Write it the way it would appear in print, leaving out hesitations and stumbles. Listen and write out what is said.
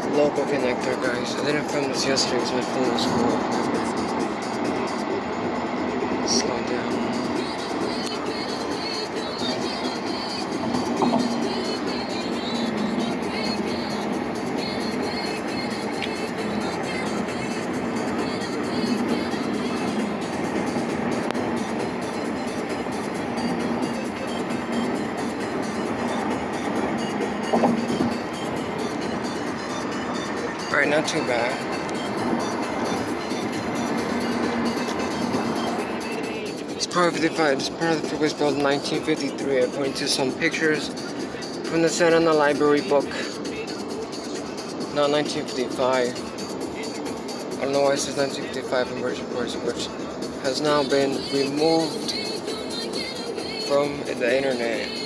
local connector, guys. I didn't film this yesterday because my phone was full. Slow down. Alright, not too bad. This part of the freeway was built in 1953. I pointed to some pictures from the Santa Ana Library book. Not 1955. I don't know why it says 1955 in version reports, which has now been removed from the internet.